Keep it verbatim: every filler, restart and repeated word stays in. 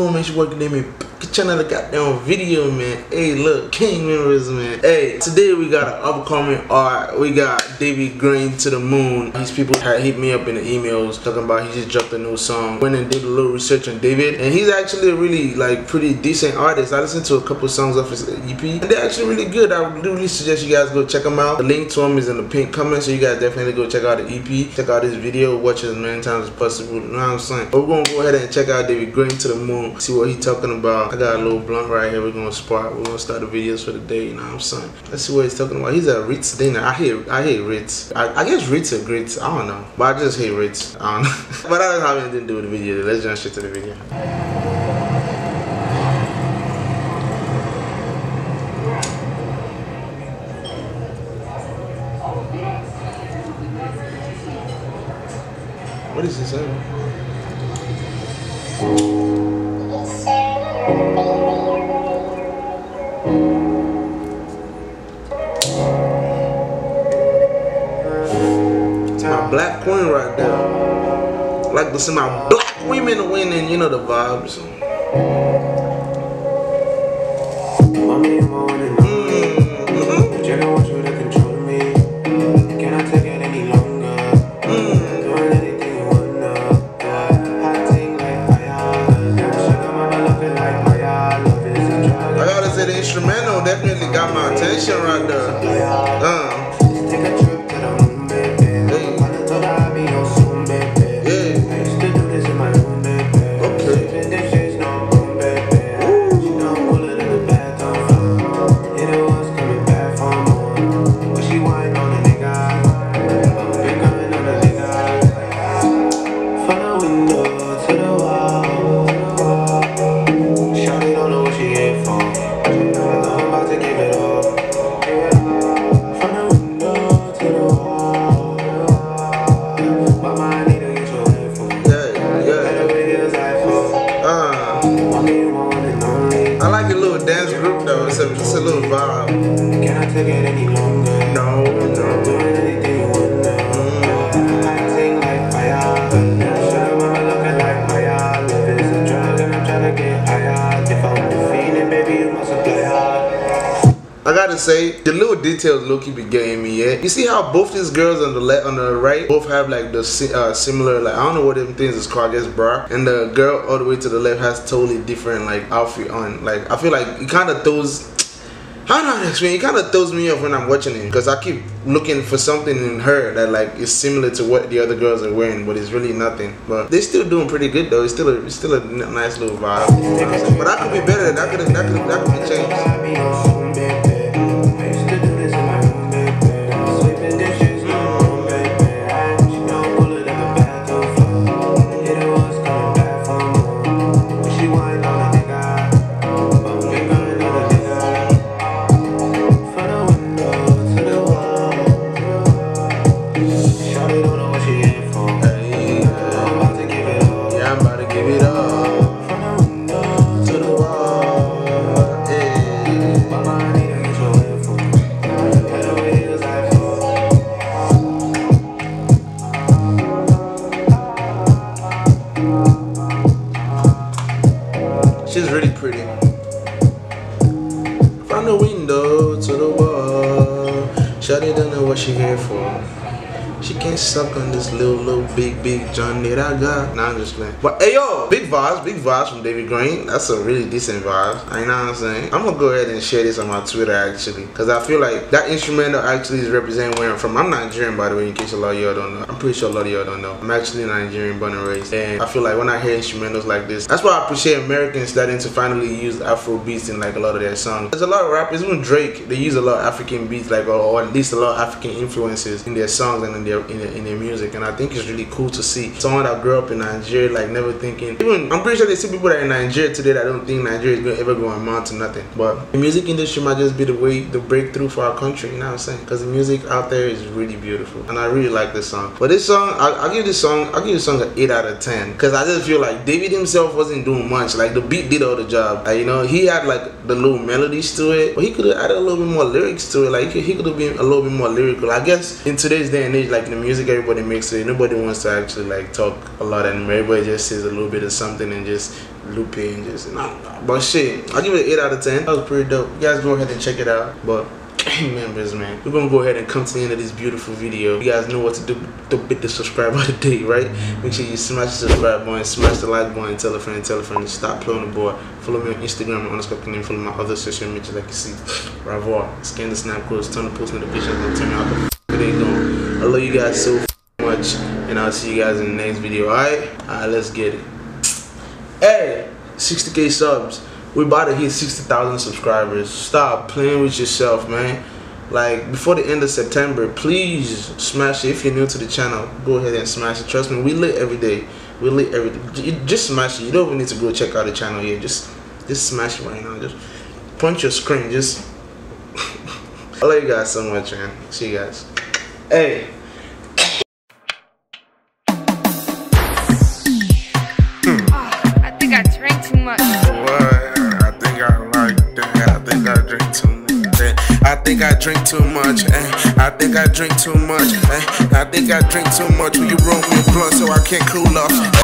going, make sure you work with me. Get another goddamn video, man. Hey, look, King members, man. Hey, today we got an upcoming art. We got David Green to the Moon. These people had hit me up in the emails talking about he just dropped a new song. Went and did a little research on David, and he's actually a really like pretty decent artist. I listened to a couple songs off his E P, and they're actually really good. I do really suggest you guys go check him out. The link to him is in the pinned comment, so you guys definitely go check out the E P, check out this video, watch it as many times as possible. You know what I'm saying? But we're gonna go ahead and check out David Green to the Moon, see what he's talking about. I got a little blunt right here. We're gonna spark. We're gonna start the videos for the day. You know what I'm saying? Let's see what he's talking about. He's a Ritz dinner. I hate. I hate Ritz. I, I guess Ritz are grits. I don't know, but I just hate Ritz. I don't know. But that doesn't have anything to do with the video. Let's jump straight to the video. What is this saying? It's my black queen right there. Like to see my black women winning, you know the vibes. The instrumental definitely got my attention right there. Uh. I like a little dance group though. It's a, it's a little vibe. Can I take it any longer? No, no. Doing anything you want now. Acting like fire. Show mama looking like fire. Love is a drug and I'm trying to get higher. If I'm defeated, baby, you must apply hard. I gotta say, the little details low-key be getting me, yeah. You see how both these girls on the left, on the right, both have like the uh, similar, like I don't know what them things is called, I guess bra. And the girl all the way to the left has totally different like outfit on. Like I feel like it kind of throws, I don't know how to explain. It kind of throws me off when I'm watching it because I keep looking for something in her that like is similar to what the other girls are wearing, but it's really nothing. But they're still doing pretty good though. It's still a, it's still a nice little vibe. But that could be better. That could that could that could be changed. She's really pretty. From the window to the wall, Shawty don't know what she here for. She can't suck on this little, little, big, big John that I got. Nah, I'm just playing. But hey, yo, big vibes, big vibes from David Green. That's a really decent vibe. You know what I'm saying? I'm gonna go ahead and share this on my Twitter actually, because I feel like that instrumental actually is representing where I'm from. I'm Nigerian, by the way, in case a lot of y'all don't know. I'm pretty sure a lot of y'all don't know. I'm actually Nigerian, born and raised. And I feel like when I hear instrumentals like this, that's why I appreciate Americans starting to finally use Afro beats in like a lot of their songs. There's a lot of rappers, even Drake, they use a lot of African beats, like or, or at least a lot of African influences in their songs and in their in their, in their music. And I think it's really cool to see someone that grew up in Nigeria, like never thinking. Even I'm pretty sure they see people that are in Nigeria today that don't think Nigeria is ever going to amount to nothing. But the music industry might just be the way, the breakthrough for our country. You know what I'm saying? Because the music out there is really beautiful, and I really like this song. But this song, I, I'll give this song, I'll give this song an eight out of ten. Because I just feel like David himself wasn't doing much. Like the beat did all the job. Like, you know, he had like the little melodies to it, but he could have added a little bit more lyrics to it. Like he could have been a little bit more lyrical. I guess in today's day and age, like in the music, everybody makes it. Nobody wants to actually like talk a lot, and everybody just says a little bit of something and just Lupe and just nah, nah. But shit, I'll give it an eight out of ten. That was pretty dope. You guys go ahead and check it out. But members, man, we're gonna go ahead and come to the end of this beautiful video. You guys know what to do to hit the subscribe button today, right? Make sure you smash the subscribe button, smash the like button, tell a friend, tell a friend to stop playing the board. Follow me on Instagram underscore name, follow my other social media like you see. Ravoir, scan the snap codes, turn the post notifications and turn out the f they going. I love you guys so much, and I'll see you guys in the next video. Alright? Alright, let's get it. Hey, sixty K subs. We're about to hit sixty thousand subscribers. Stop playing with yourself, man. Like, before the end of September, please smash it. If you're new to the channel, go ahead and smash it. Trust me, we lit every day. We lit every day. Just smash it. You don't even need to go check out the channel yet. Just, just smash it right now. Just punch your screen. Just. I love you guys so much, man. See you guys. Hey. I think I drank too much. What? I think I like that. I think I drink too much. I think I drink too much. Eh? I think I drink too much. Eh? I think I drink too much. Will you roll me a blunt so I can't cool off?